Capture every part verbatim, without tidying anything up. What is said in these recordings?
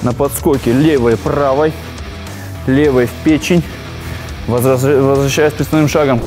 на подскоке левой, правой, левой в печень. Возвращаясь приставным шагом.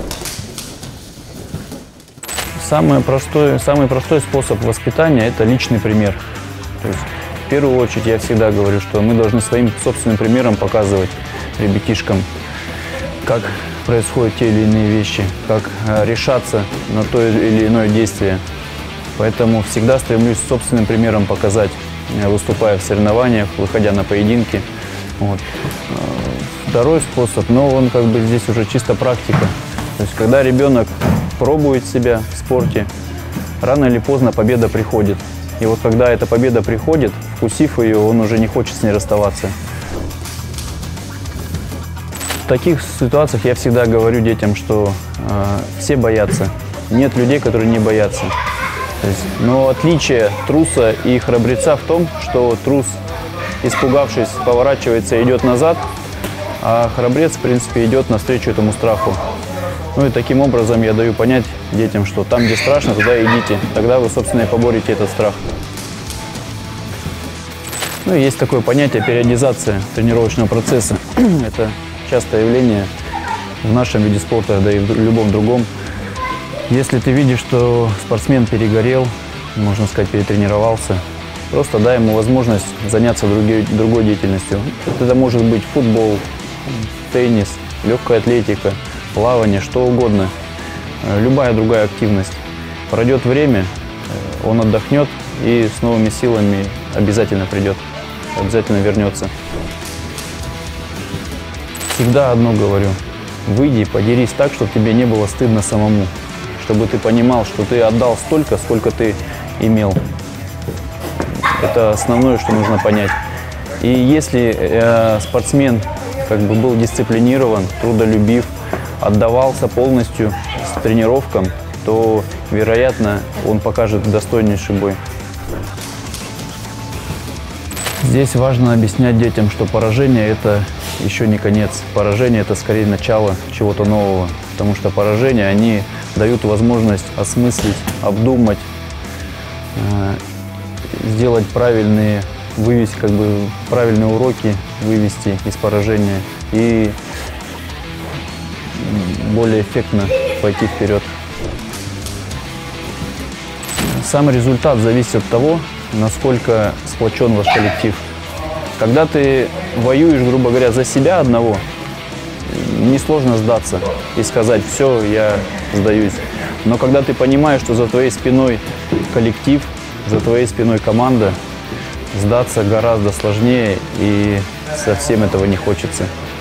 Самый простой, самый простой способ воспитания – это личный пример. То есть, в первую очередь я всегда говорю, что мы должны своим собственным примером показывать ребятишкам, как происходят те или иные вещи, как решаться на то или иное действие. Поэтому всегда стремлюсь собственным примером показать, выступая в соревнованиях, выходя на поединки. Вот. Второй способ, но он как бы здесь уже чисто практика. То есть, когда ребенок пробует себя в спорте, рано или поздно победа приходит. И вот когда эта победа приходит, вкусив ее, он уже не хочет с ней расставаться. В таких ситуациях я всегда говорю детям, что э, все боятся. Нет людей, которые не боятся. То есть, но отличие труса и храбреца в том, что трус, испугавшись, поворачивается и идет назад, а храбрец, в принципе, идет навстречу этому страху. Ну и таким образом я даю понять детям, что там, где страшно, туда идите. Тогда вы, собственно, и поборете этот страх. Ну и есть такое понятие периодизация тренировочного процесса. Это частое явление в нашем виде спорта, да и в любом другом. Если ты видишь, что спортсмен перегорел, можно сказать, перетренировался, просто дай ему возможность заняться другой, другой деятельностью. Это может быть футбол, теннис, легкая атлетика, плавание, что угодно. Любая другая активность. Пройдет время, он отдохнет и с новыми силами обязательно придет, обязательно вернется. Всегда одно говорю. Выйди, подерись так, чтобы тебе не было стыдно самому. Чтобы ты понимал, что ты отдал столько, сколько ты имел. Это основное, что нужно понять. И если э, спортсмен как бы был дисциплинирован, трудолюбив, отдавался полностью с тренировкам, то, вероятно, он покажет достойнейший бой. Здесь важно объяснять детям, что поражение – это еще не конец. Поражение – это скорее начало чего-то нового. Потому что поражения, они дают возможность осмыслить, обдумать, э, сделать правильные, вывести как бы правильные уроки, вывести из поражения и более эффектно пойти вперед. Сам результат зависит от того, насколько сплочен ваш коллектив. Когда ты воюешь, грубо говоря, за себя одного, несложно сдаться и сказать: все, я сдаюсь. Но когда ты понимаешь, что за твоей спиной коллектив, за твоей спиной команда, сдаться гораздо сложнее, и совсем этого не хочется.